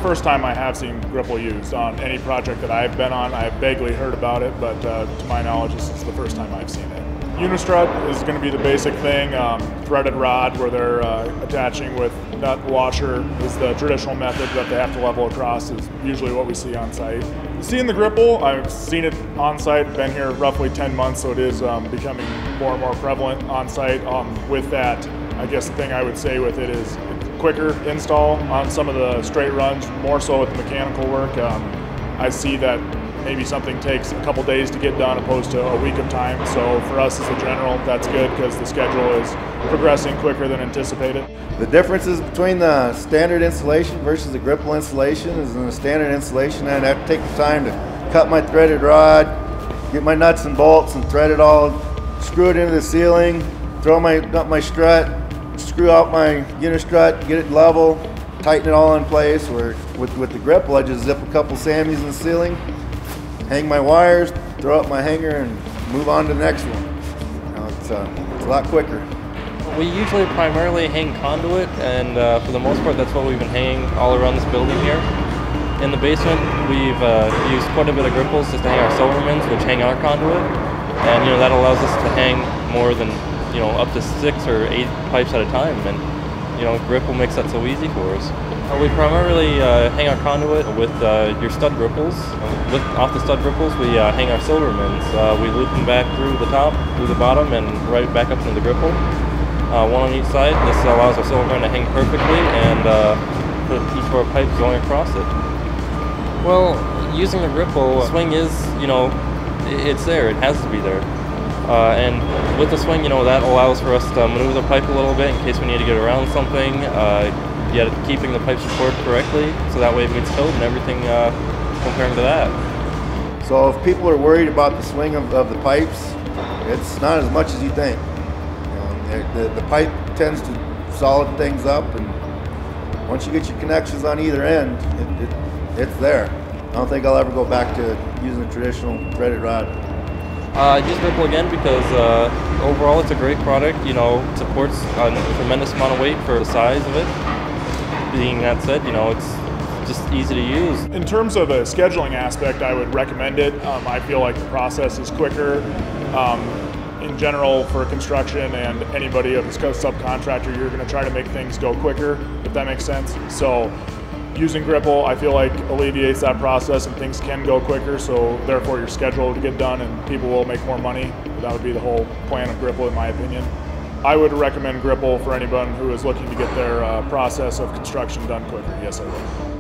first time I have seen Gripple used on any project that I've been on. I've vaguely heard about it, but to my knowledge, this is the first time I've seen it. Unistrut is going to be the basic thing. Threaded rod where they're attaching with nut washer is the traditional method that they have to level across, is usually what we see on site. Seeing the Gripple, I've seen it on site, been here roughly 10 months, so it is becoming more and more prevalent on site. With that, I guess the thing I would say with it is quicker install on some of the straight runs, more so with the mechanical work. I see that maybe something takes a couple days to get done opposed to a week of time. So for us as a general, that's good because the schedule is progressing quicker than anticipated. The differences between the standard installation versus the Gripple installation is in the standard installation I'd have to take the time to cut my threaded rod, get my nuts and bolts and thread it all, screw it into the ceiling, throw my strut, screw out my unistrut, get it level, tighten it all in place. Where with the Gripple, I just zip a couple Sammies in the ceiling, hang my wires, throw up my hanger, and move on to the next one. You know, it's a lot quicker. We usually primarily hang conduit, and for the most part, that's what we've been hanging all around this building here. In the basement, we've used quite a bit of Gripples just to hang our Silvermans, which hang our conduit, and that allows us to hang more than up to 6 or 8 pipes at a time, and Gripple makes that so easy for us. We primarily hang our conduit with your stud Gripples. Off the stud Gripples, we hang our Silvermans. We loop them back through the top, through the bottom, and right back up into the Gripple. One on each side. This allows our Silverman to hang perfectly and put each of our pipes going across it. Well, using the Gripple, swing is, it's there. It has to be there. And with the swing, that allows for us to maneuver the pipe a little bit in case we need to get around something. Yet keeping the pipe support correctly, so that way it gets filled and everything comparing to that. So if people are worried about the swing of the pipes, it's not as much as you think. The pipe tends to solid things up, and once you get your connections on either end, it's there. I don't think I'll ever go back to using a traditional threaded rod. I use Gripple again because overall it's a great product. Supports a tremendous amount of weight for the size of it. Being that said, it's just easy to use. In terms of the scheduling aspect, I would recommend it. I feel like the process is quicker. In general, for construction and anybody of a subcontractor, you're going to try to make things go quicker, if that makes sense. So using Gripple, I feel like alleviates that process and things can go quicker, so therefore your schedule will get done and people will make more money. That would be the whole plan of Gripple, in my opinion. I would recommend Gripple for anyone who is looking to get their process of construction done quicker. Yes, I would.